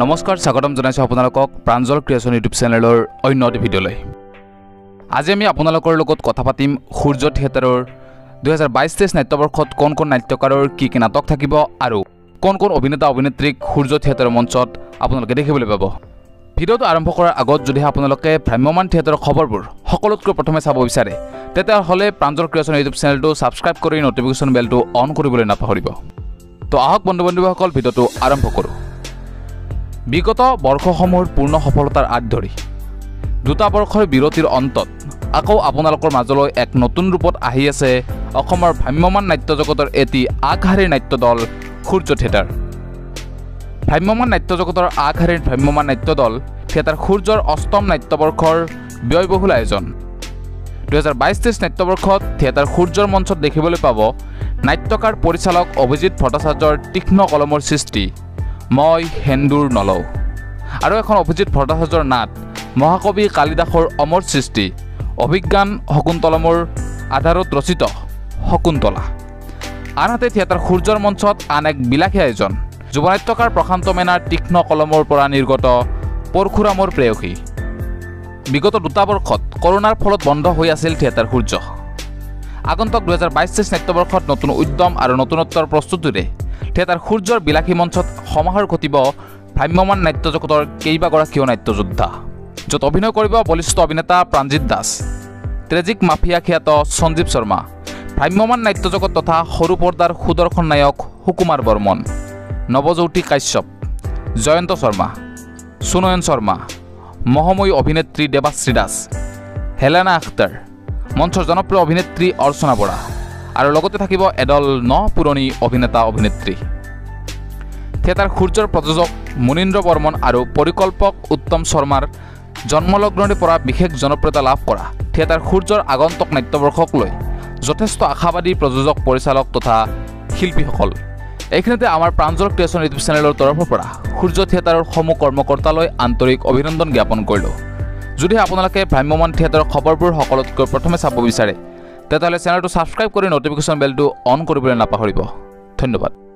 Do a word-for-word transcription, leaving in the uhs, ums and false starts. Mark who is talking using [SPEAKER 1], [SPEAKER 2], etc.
[SPEAKER 1] নমস্কাৰ স্বাগতম জনাইছো আপোনালোকক প্ৰাঞ্জল ক্ৰিয়েশ্যন ইউটিউব চেনেলৰ অন্য এটা ভিডিঅ'লৈ। আজি আমি আপোনালোকৰ লগত কথা পাতিম সূৰ্য থিয়েটাৰৰ দুই হাজাৰ বাইছ তেইছ নাট্যবৰ্ষত কোন কোন নাট্যকাৰৰ কি কি নাটক থাকিব আৰু কোন কোন অভিনেতা অভিনেত্ৰীক সূৰ্য থিয়েটাৰৰ মঞ্চত আপোনালোকে দেখিবলৈ পাব। ভিডিঅ'টো আৰম্ভ কৰাৰ আগত যদি আপোনালোকে ভ্ৰাম্যমান থিয়েটাৰৰ খবৰবোৰ সকলোতকৈ প্ৰথমে চাব বিচাৰে তেতিয়াহ'লে প্ৰাঞ্জল ক্ৰিয়েশ্যন ইউটিউব চেনেলটো ছাবস্ক্ৰাইব কৰি নটিফিকেশ্যন বেলটো অন কৰিবলৈ নাপাহৰিব। তো আহক বন্ধু বান্ধৱীসকল ভিডিঅ'টো আৰম্ভ কৰোঁ। বিগত বৰ্ষসমূহৰ পূৰ্ণ সফলতাৰ আঁত ধৰি দুটা বৰ্ষৰ বিৰতিৰ অন্তত আকৌ আপোনালোকৰ মাজলৈ এক নতুন ৰূপত আহি আছে অসমৰ ভ্ৰাম্যমান নাট্য জগতৰ এটি আগশাৰীৰ নাট্য দল সূৰ্য থিয়েটাৰ। ভ্ৰাম্যমান নাট্য জগতৰ আগশাৰীৰ ভ্ৰাম্যমান নাট্য দল থিয়েটাৰ সূৰ্যৰ অষ্টম নাট্যবৰ্ষৰ ব্যয়বহুল আয়োজন। দুহেজাৰ বাইছ তেইছ নাট্যবৰ্ষত থিয়েটাৰ সূৰ্যৰ মঞ্চত দেখিবলৈ পাব নাট্যকাৰ পৰিচালক অভিজিৎ ভট্টাচাৰ্যৰ তীক্ষ্ণ কলমৰ সৃষ্টি মই সেন্দুৰ নলওঁ আৰু এখন অভিজিৎ ভট্টাচাৰ্যৰ নাট মহাকবি কালিদাসৰ অমৰ সৃষ্টি অভিজ্ঞান শকুন্তলমৰ আধাৰত ৰচিত শকুন্তলা। আনহাতে থিয়েটাৰ সূৰ্যৰ মঞ্চত আন এক বিলাসী আয়োজন যুৱনাট্যকাৰ প্ৰশান্ত মেনাৰ তীক্ষ্ণ কলমৰ পৰা নিৰ্গত পৰশুৰামৰ প্ৰেয়সী। বিগত দুটা বৰ্ষত কৰোনাৰ ফলত বন্ধ হৈ আছিল থিয়েটাৰ সূৰ্য। আগন্তুক দুহেজাৰ বাইছ তেইছ নাট্যবৰ্ষত নতুন উদ্যম আৰু নতুনত্বৰ প্ৰস্তুতিৰে থিয়েটাৰ সূৰ্যৰ বিলাসী মঞ্চত সমাহাৰ ঘটিব ভ্ৰাম্যমান নাট্য জগতৰ কেইবাগৰাকীও নাট্যযোদ্ধা, য'ত অভিনয় কৰিব বলিষ্ঠ অভিনেতা প্ৰাণজিৎ দাস, ট্ৰেজিক মাফিয়া খ্যাত সঞ্জীৱ শৰ্মা, ভ্ৰাম্যমান নাট্য জগত তথা সৰু পৰ্দাৰ সুদৰ্শন নায়ক সুকুমাৰ বৰ্মন, নৱজ্যোতি কাশ্যপ, জয়ন্ত শৰ্মা, সুনয়ন শৰ্মা, মহময়ী অভিনেত্ৰী দেৱাশ্ৰী দাস, হেলেনা আখতাৰ, মঞ্চৰ জনপ্ৰিয় অভিনেত্ৰী অৰ্চনা বৰা আৰু লগতে থাকিব এদল ন পুৰণি অভিনেতা অভিনেত্ৰী। থিয়েটাৰ সূৰ্যৰ প্ৰযোজক মুনীন্দ্ৰ বৰ্মন আৰু পৰিকল্পক উত্তম শৰ্মাৰ জন্মলগ্নৰে পৰা বিশেষ জনপ্ৰিয়তা লাভ কৰা থিয়েটাৰ সূৰ্যৰ আগন্তুক নাট্যবৰ্ষক লৈ যথেষ্ট আশাবাদী প্ৰযোজক পৰিচালক তথা শিল্পীসকল। এইখিনিতে আমাৰ প্ৰাঞ্জল ক্ৰিয়েশ্যন ইউটিউব চেনেলৰ তৰফৰ পৰা সূৰ্য থিয়েটাৰৰ সমূহ কৰ্মকৰ্তালৈ আন্তৰিক অভিনন্দন জ্ঞাপন কৰিলোঁ। যদি আপোনালোকে ভ্ৰাম্যমান থিয়েটাৰৰ খবৰবোৰ সকলোতকৈ প্ৰথমে চাব বিচাৰে তেতিয়াহ'লে চেনেলটো ছাবস্ক্ৰাইব কৰি নটিফিকেশ্যন বেলটো অন কৰিবলৈ নাপাহৰিব। ধন্যবাদ।